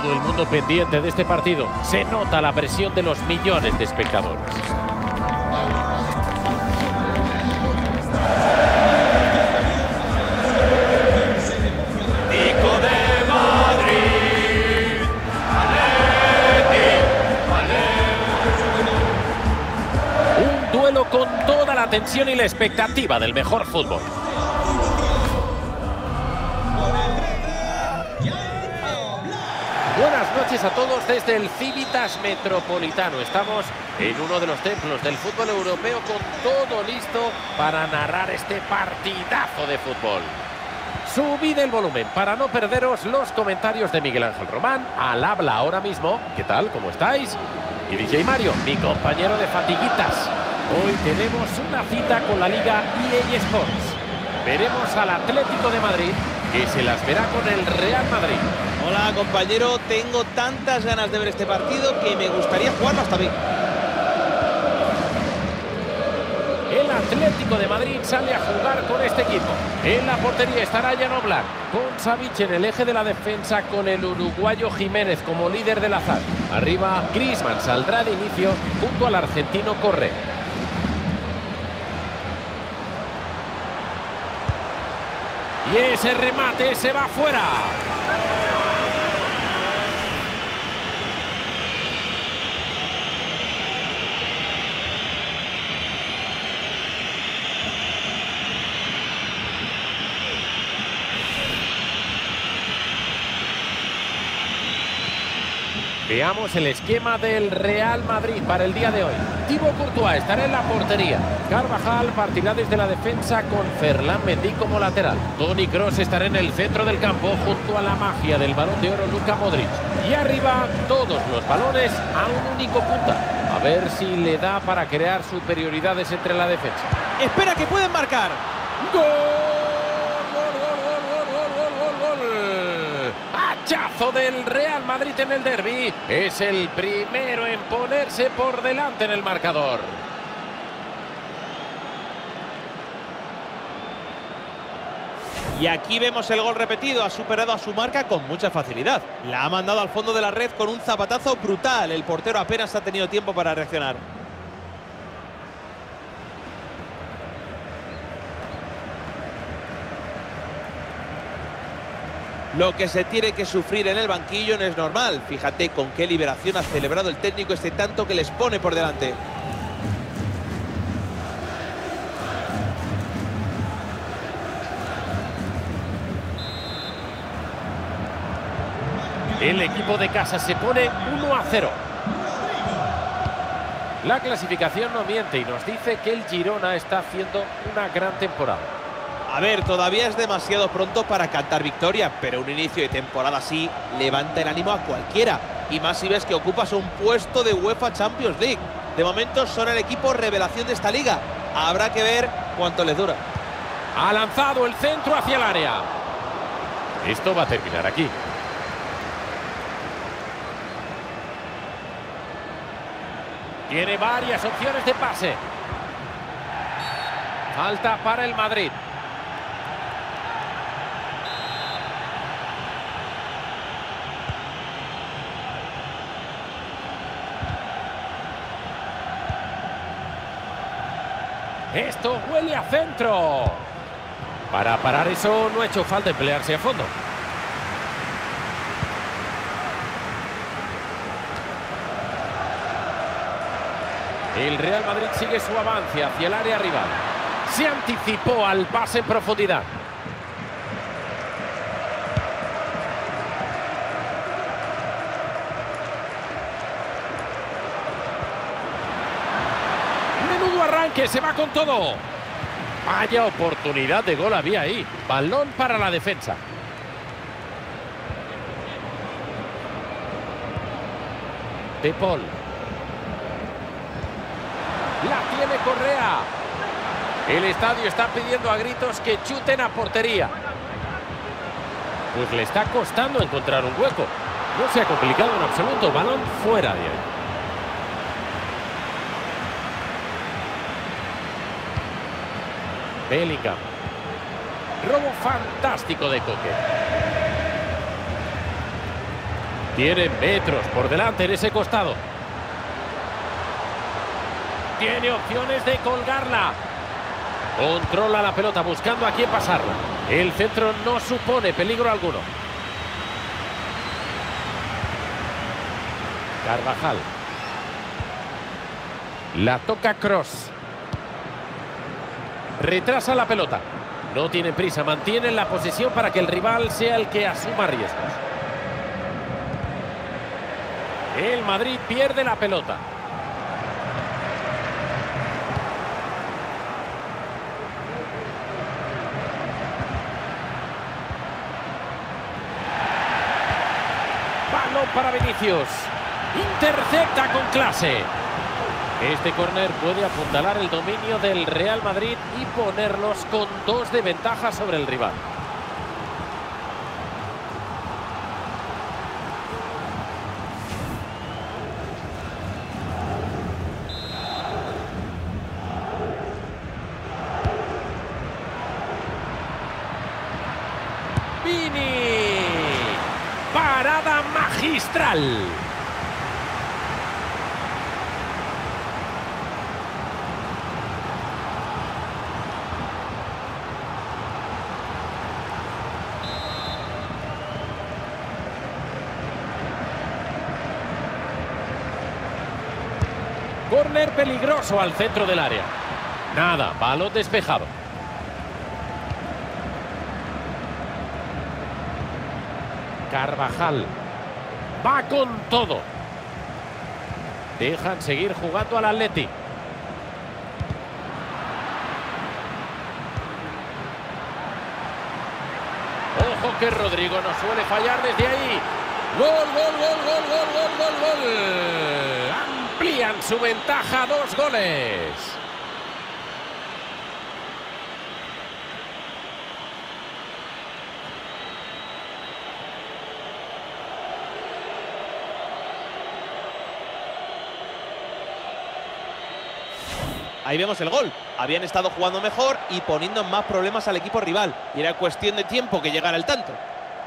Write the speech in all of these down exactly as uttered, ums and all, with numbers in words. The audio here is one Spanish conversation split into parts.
Todo el mundo pendiente de este partido. Se nota la presión de los millones de espectadores. Con toda la tensión y la expectativa del mejor fútbol. Buenas noches a todos desde el Civitas Metropolitano. Estamos en uno de los templos del fútbol europeo con todo listo para narrar este partidazo de fútbol. Subid el volumen para no perderos los comentarios de Miguel Ángel Román, al habla ahora mismo. ¿Qué tal? ¿Cómo estáis? Y D J Mario, mi compañero de fatiguitas. Hoy tenemos una cita con la Liga E A Sports. Veremos al Atlético de Madrid, que se las verá con el Real Madrid. Hola, compañero. Tengo tantas ganas de ver este partido que me gustaría jugarlo hasta bien. El Atlético de Madrid sale a jugar con este equipo. En la portería estará Jan Oblak, con Savic en el eje de la defensa, con el uruguayo Jiménez como líder del azar. Arriba, Griezmann saldrá de inicio junto al argentino Correa. Y ese remate se va fuera. Veamos el esquema del Real Madrid para el día de hoy. Thibaut Courtois estará en la portería. Carvajal partirá desde la defensa con Ferland Mendy como lateral. Toni Kroos estará en el centro del campo junto a la magia del Balón de Oro Luka Modric. Y arriba todos los balones a un único punta. A ver si le da para crear superioridades entre la defensa. Espera que pueden marcar. ¡Gol! Hachazo del Real Madrid en el derbi. Es el primero en ponerse por delante en el marcador. Y aquí vemos el gol repetido. Ha superado a su marca con mucha facilidad. La ha mandado al fondo de la red con un zapatazo brutal. El portero apenas ha tenido tiempo para reaccionar. Lo que se tiene que sufrir en el banquillo no es normal. Fíjate con qué liberación ha celebrado el técnico este tanto que les pone por delante. El equipo de casa se pone uno a cero. La clasificación no miente y nos dice que el Girona está haciendo una gran temporada. A ver, todavía es demasiado pronto para cantar victoria, pero un inicio de temporada así levanta el ánimo a cualquiera. Y más si ves que ocupas un puesto de UEFA Champions League. De momento son el equipo revelación de esta liga. Habrá que ver cuánto les dura. Ha lanzado el centro hacia el área. Esto va a terminar aquí. Tiene varias opciones de pase. Falta para el Madrid. Esto huele a centro. Para parar eso no ha hecho falta emplearse a fondo. El Real Madrid sigue su avance hacia el área rival. Se anticipó al pase en profundidad. Menudo arranque, se va con todo. Vaya oportunidad de gol había ahí. Balón para la defensa. De Paul. La tiene Correa. El estadio está pidiendo a gritos que chuten a portería. Pues le está costando encontrar un hueco. No se ha complicado en absoluto. Balón fuera de ahí. Bellingham. Robo fantástico de Coque. Tiene metros por delante en ese costado. Tiene opciones de colgarla. Controla la pelota buscando a quién pasarla. El centro no supone peligro alguno. Carvajal. La toca Kroos. Retrasa la pelota. No tiene prisa, mantiene la posesión para que el rival sea el que asuma riesgos. El Madrid pierde la pelota. Balón para Vinicius. Intercepta con clase. Este córner puede apuntalar el dominio del Real Madrid y ponerlos con dos de ventaja sobre el rival. Vini. Parada magistral. Córner peligroso al centro del área. Nada, balón despejado. Carvajal. Va con todo. Dejan seguir jugando al Atleti. Ojo que Rodrigo no suele fallar desde ahí. Gol, gol, gol, gol, gol, gol, gol, gol. Amplían su ventaja a dos goles. Ahí vemos el gol. Habían estado jugando mejor y poniendo más problemas al equipo rival. Y era cuestión de tiempo que llegara el tanto.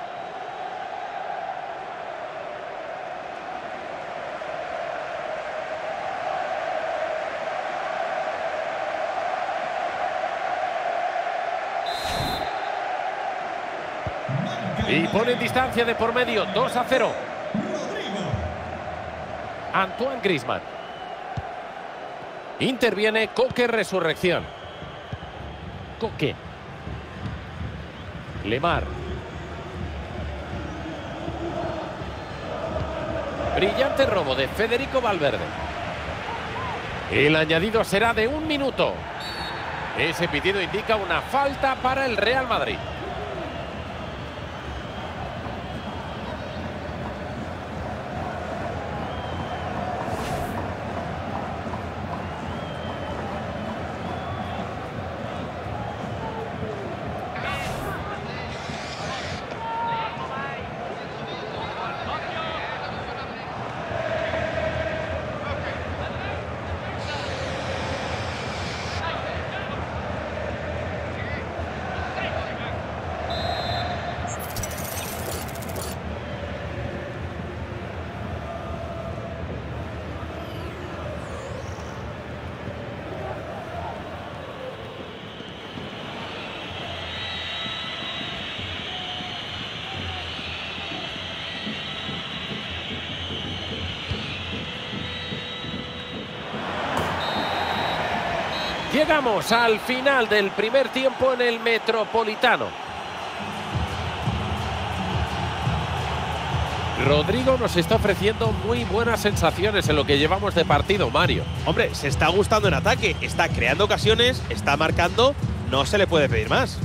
Y ponen distancia de por medio, dos a cero. Antoine Griezmann. Interviene Coque Resurrección. Coque. Lemar. Brillante robo de Federico Valverde. El añadido será de un minuto. Ese pitido indica una falta para el Real Madrid. Llegamos al final del primer tiempo en el Metropolitano. Rodrigo nos está ofreciendo muy buenas sensaciones en lo que llevamos de partido, Mario. Hombre, se está gustando en ataque, está creando ocasiones, está marcando, no se le puede pedir más.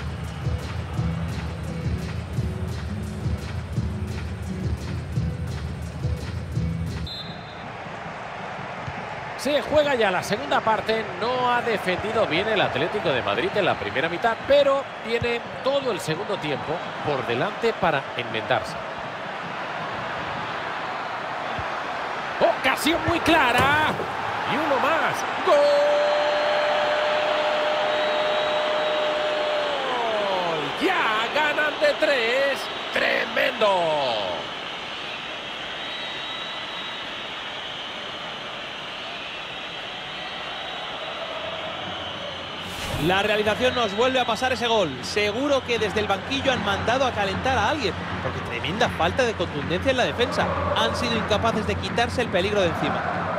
Se juega ya la segunda parte. No ha defendido bien el Atlético de Madrid en la primera mitad, pero tiene todo el segundo tiempo por delante para enmendarse. Ocasión muy clara. Y uno más. ¡Gol! ¡Ya ganan de tres! ¡Tremendo! La realización nos vuelve a pasar ese gol. Seguro que desde el banquillo han mandado a calentar a alguien, porque tremenda falta de contundencia en la defensa. Han sido incapaces de quitarse el peligro de encima.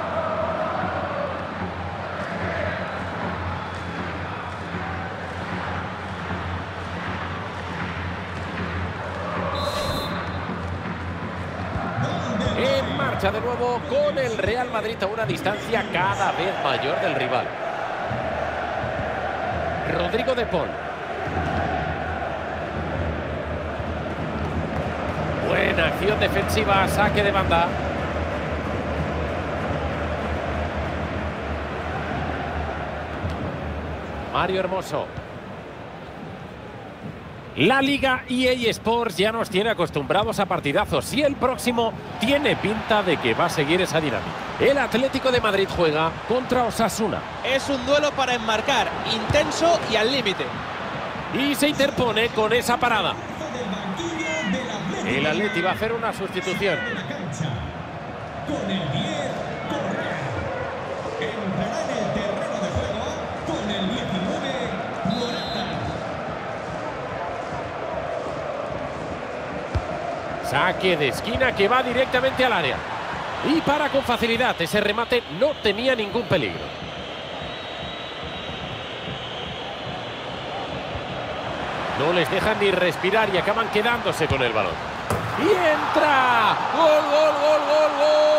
En marcha de nuevo con el Real Madrid a una distancia cada vez mayor del rival. Rodrigo de Paul. Buena acción defensiva, saque de banda. Mario Hermoso. La Liga E A Sports ya nos tiene acostumbrados a partidazos y el próximo tiene pinta de que va a seguir esa dinámica. El Atlético de Madrid juega contra Osasuna. Es un duelo para enmarcar, intenso y al límite. Y se interpone con esa parada. El Atleti va a hacer una sustitución. Con el diez, Correa. Entrará en el terreno de juego con el diecinueve, Morata. Saque de esquina que va directamente al área. Y para con facilidad, ese remate no tenía ningún peligro. No les dejan ni respirar y acaban quedándose con el balón. ¡Y entra! ¡Gol, gol, gol, gol, gol!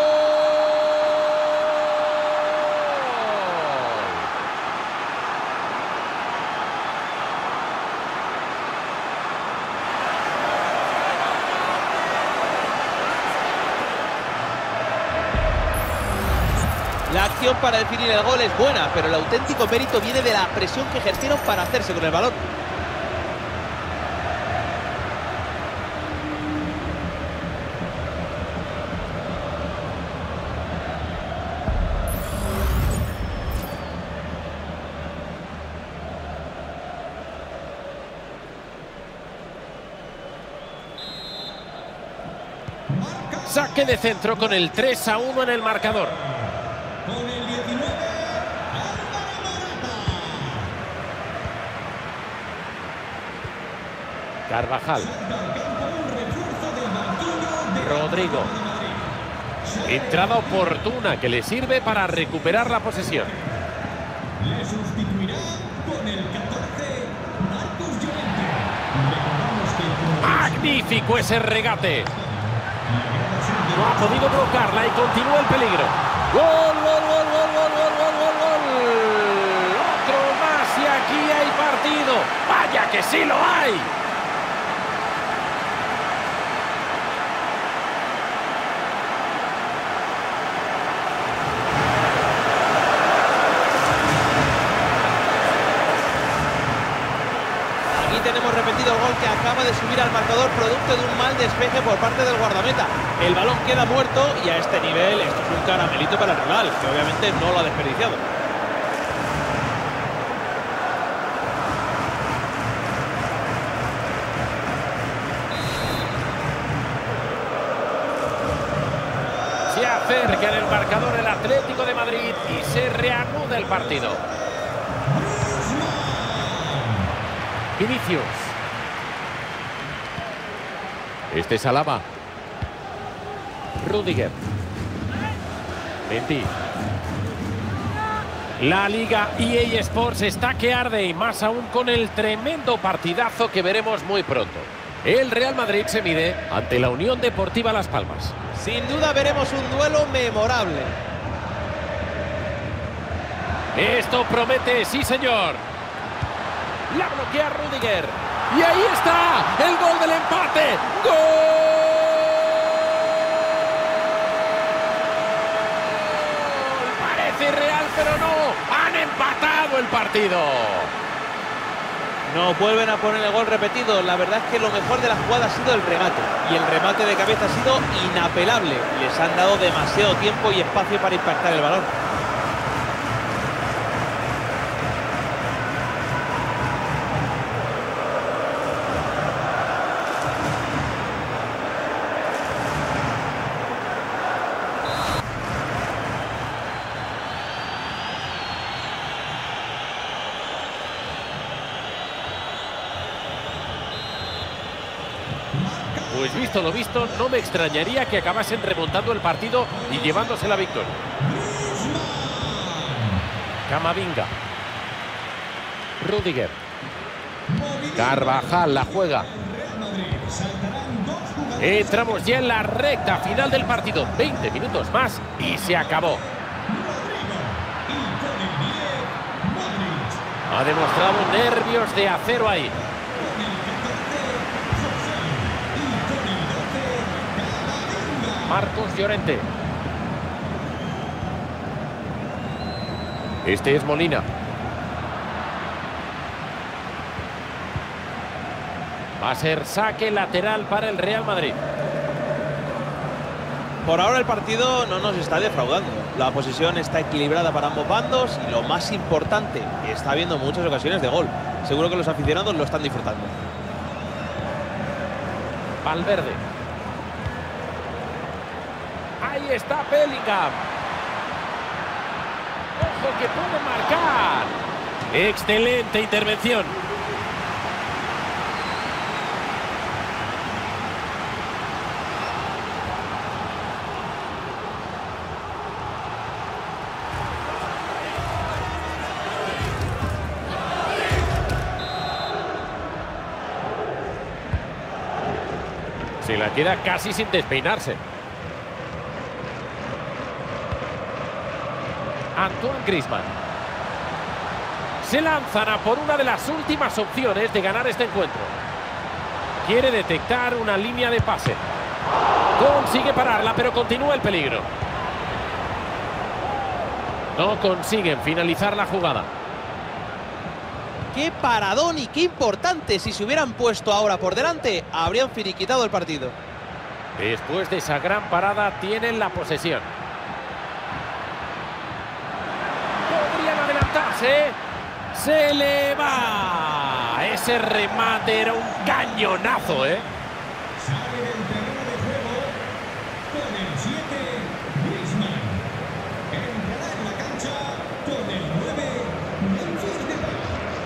La acción para definir el gol es buena, pero el auténtico mérito viene de la presión que ejercieron para hacerse con el balón. Saque de centro con el tres a uno en el marcador. Con el diecinueve, Álvaro Morata. Carvajal. Rodrigo. Entrada oportuna que le sirve para recuperar la posesión. Le sustituirá con el catorce, Marcos Llorente. Recordamos que Magnífico ese regate. No ha podido bloquearla y continúa el peligro. ¡Gol, gol, gol, gol, gol, gol, gol, gol, gol! Otro más y aquí hay partido. ¡Vaya que sí lo hay! Aquí tenemos repetido el gol que acaba de subir al marcador producto de un mal despeje por parte del guardameta. El balón queda muerto y a este nivel esto es un caramelito para el rival, que obviamente no lo ha desperdiciado. Se acerca en el marcador el Atlético de Madrid y se reanuda el partido. Vinicius. Este es Alaba. Rudiger. Mendy. La Liga E A Sports está que arde y más aún con el tremendo partidazo que veremos muy pronto. El Real Madrid se mide ante la Unión Deportiva Las Palmas. Sin duda veremos un duelo memorable. Esto promete, sí señor. La bloquea Rudiger. Y ahí está, el gol del empate. ¡Gol! Parece irreal, pero no. Han empatado el partido. No vuelven a poner el gol repetido. La verdad es que lo mejor de la jugada ha sido el remate. Y el remate de cabeza ha sido inapelable. Les han dado demasiado tiempo y espacio para impactar el balón. Pues visto lo visto, no me extrañaría que acabasen remontando el partido y llevándose la victoria. Camavinga. Rudiger. Carvajal la juega. Entramos ya en la recta final del partido. veinte minutos más y se acabó. Ha demostrado nervios de acero ahí. Marcos Llorente. Este es Molina. Va a ser saque lateral para el Real Madrid. Por ahora el partido no nos está defraudando. La posesión está equilibrada para ambos bandos y lo más importante, está habiendo muchas ocasiones de gol. Seguro que los aficionados lo están disfrutando. Valverde. Ahí está Bellingham. Ojo que puede marcar. Excelente intervención. Se la queda casi sin despeinarse. Antoine Griezmann. Se lanzan a por una de las últimas opciones de ganar este encuentro. Quiere detectar una línea de pase. Consigue pararla, pero continúa el peligro. No consiguen finalizar la jugada. ¡Qué paradón y qué importante! Si se hubieran puesto ahora por delante, habrían finiquitado el partido. Después de esa gran parada, tienen la posesión. Podrían adelantarse. ¡Se le va! Ese remate era un cañonazo, ¿eh? Sale del terreno de juego con el siete, Griezmann. Entrará en la cancha con el nueve, Memphis Depay.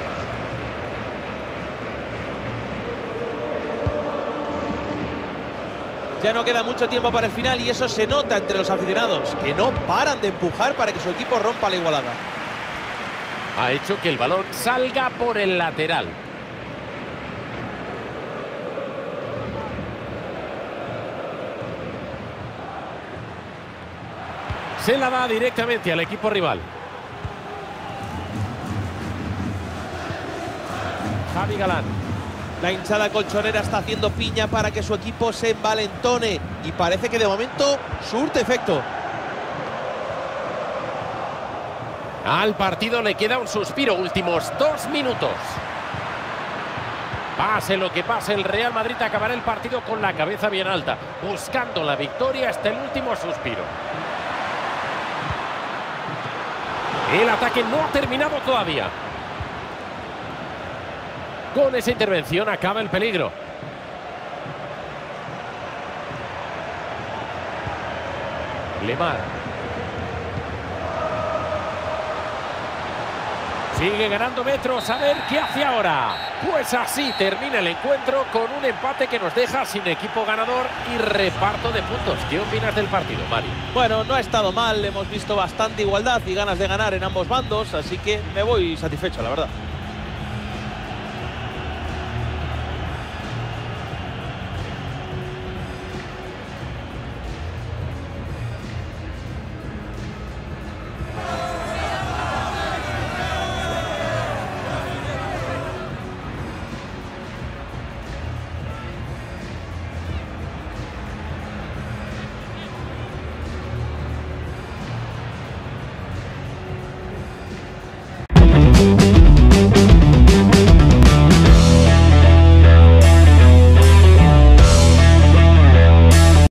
Ya no queda mucho tiempo para el final y eso se nota entre los aficionados, que no paran de empujar para que su equipo rompa la igualada. Ha hecho que el balón salga por el lateral. Se la da directamente al equipo rival. Javi Galán. La hinchada colchonera está haciendo piña para que su equipo se envalentone y parece que de momento surte efecto. Al partido le queda un suspiro, últimos dos minutos. Pase lo que pase, el Real Madrid acabará el partido con la cabeza bien alta, buscando la victoria hasta el último suspiro. El ataque no ha terminado todavía. Con esa intervención acaba el peligro. Lemar. Sigue ganando metros, a ver qué hace ahora. Pues así termina el encuentro con un empate que nos deja sin equipo ganador y reparto de puntos. ¿Qué opinas del partido, Mario? Bueno, no ha estado mal, hemos visto bastante igualdad y ganas de ganar en ambos bandos, así que me voy satisfecho, la verdad.